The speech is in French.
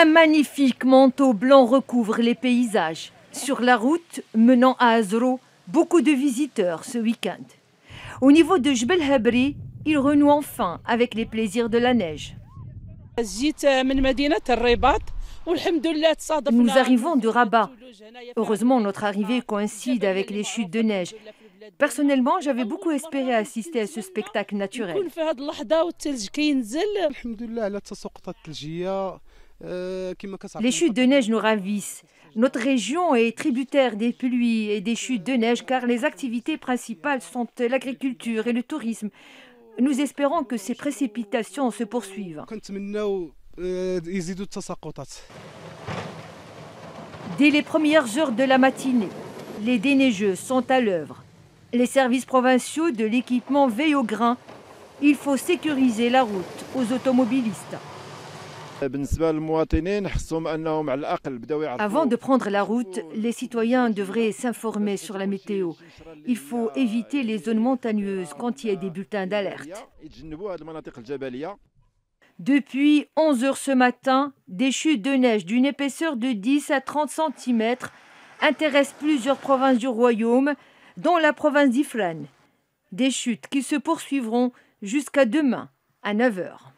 Un magnifique manteau blanc recouvre les paysages. Sur la route menant à Azro, beaucoup de visiteurs ce week-end. Au niveau de Jbel Habri, il renoue enfin avec les plaisirs de la neige. Nous arrivons de Rabat. Heureusement, notre arrivée coïncide avec les chutes de neige. Personnellement, j'avais beaucoup espéré assister à ce spectacle naturel. Les chutes de neige nous ravissent. Notre région est tributaire des pluies et des chutes de neige car les activités principales sont l'agriculture et le tourisme. Nous espérons que ces précipitations se poursuivent. Dès les premières heures de la matinée, les déneigeux sont à l'œuvre. Les services provinciaux de l'équipement veillent au grain. Il faut sécuriser la route aux automobilistes. Avant de prendre la route, les citoyens devraient s'informer sur la météo. Il faut éviter les zones montagneuses quand il y a des bulletins d'alerte. Depuis 11 heures ce matin, des chutes de neige d'une épaisseur de 10 à 30 cm intéressent plusieurs provinces du royaume, dont la province d'Ifrane. Des chutes qui se poursuivront jusqu'à demain à 9 heures.